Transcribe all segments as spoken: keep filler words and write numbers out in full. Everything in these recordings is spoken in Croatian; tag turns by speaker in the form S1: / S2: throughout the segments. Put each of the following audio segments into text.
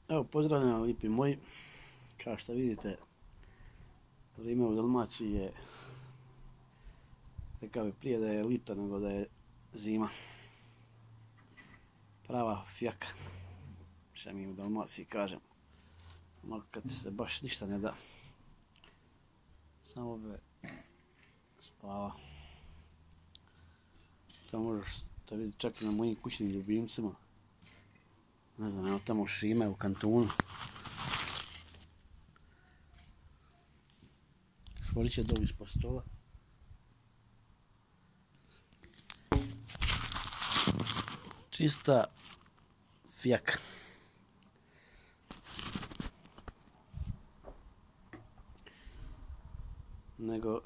S1: Evo, pozdravljam lipi moji. Kao što vidite, vrijeme u Dalmaciji je, rekao bi prije da je lito nego da je zima. Prava fjaka, što mi u Dalmaciji kažem. Onako kad se baš ništa ne da. Samo be spava. To možeš da vidjeti čak i na mojim kućnim ljubimcima. Ne znam, evo tamo Šime u kantunu. Švorić je dol ispod stola. Čista fjaka. Nego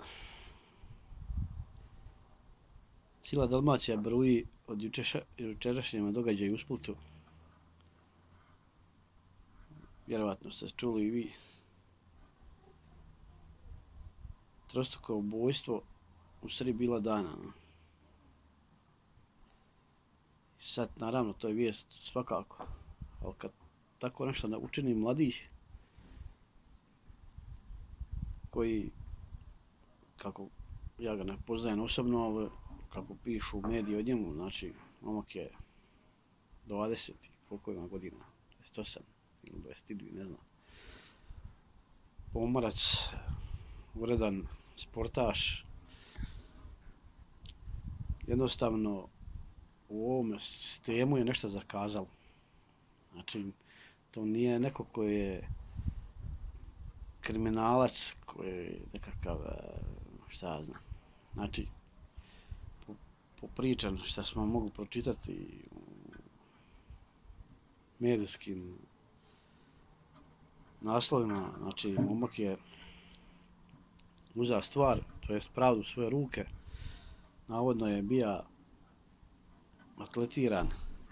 S1: cijela Dalmacija bruji od jučerašnjeg događaja u Splitu. Vjerovatno ste čuli i vi. Trostruko ubojstvo u sred bila dana. Sad naravno to je vijest svakako, ali kad tako nešto učini mladić koji, kako ja ga ne poznajem osobno, ali kako pišu mediji o njemu, znači momak je dvadeset, koliko ima godina, dvadeset osam ili dvadeset dva, ne znam. Pomorac, uredan sportaš, jednostavno u ovom sistemu je nešto zakazalo. Znači, to nije neko koji je kriminalac, koji je nekakav, šta ja znam. Znači, po, po pričam što smo mogli pročitati u medijskim naslovima, znači, momak je uzeo stvar, to jest pravdu u svoje ruke, navodno je bio atletiran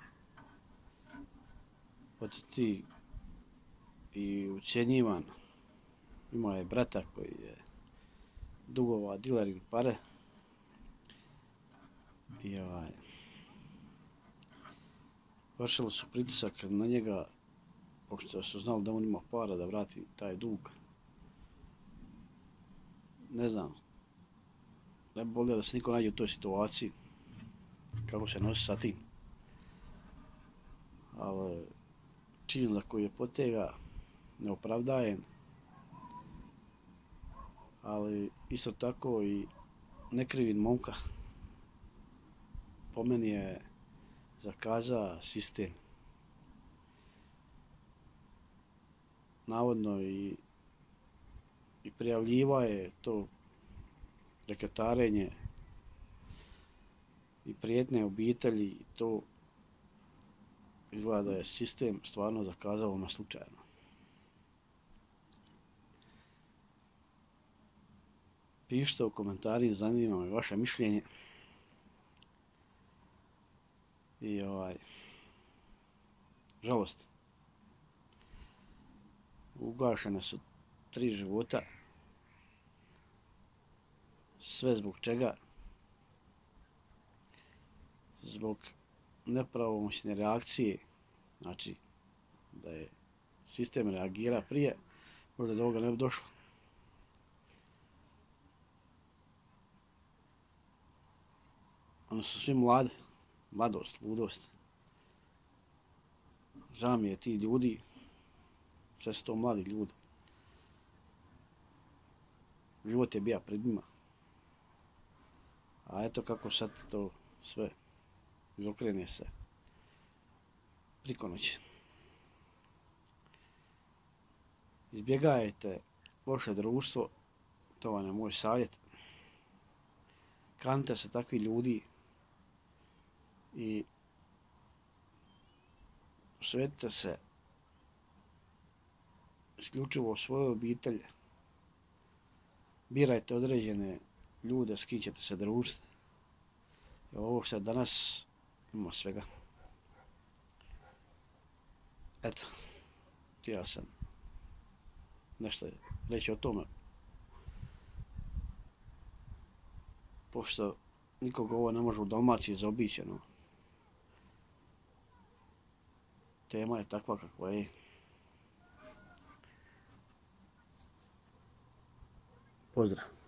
S1: od ti i ucjenjivan. Imao je brata koji je dugovao dilerim pare i ovaj, vršili su pritisak na njega, pošto su znali da on ima para da vrati taj dug. Ne znam, ne bi volio da se niko nađe u toj situaciji, kako se nosi sa tim. Ali čin za koji je potega ne opravdajem, ali isto tako i ne krivim momka. Po meni je zakazao sistem. Navodno i, i prijavljiva je to reketarenje i prijetnje obitelji, i to izgleda da je sistem stvarno zakazao na slučajno. Pišite u komentari, zanima me vaše mišljenje. I ovaj, žalost. Ugašene su tri života. Sve zbog čega? Zbog nepravomoćne reakcije, znači da je sistem reagira prije, možda do ovoga ne bi došlo. Oni su svi mladi, mladost, ludost. Žao mi je ti ljudi, sve su to mladi ljudi. Život je bio pred njima. A eto kako sad to sve izokrene se priko noći. Izbjegajte loše društvo, to vam je moj savjet. Kanite se takvi ljudi i posvetite se isključivo svojoj obitelji. Birajte određene ljude s kim ćete se družiti. Jer ovo što danas ima svega. Eto, htio sam nešto reći o tome. Pošto nikog ovo ne može u Dalmaciji zaobići, no. Tema je takva kakva je. Pozdrav.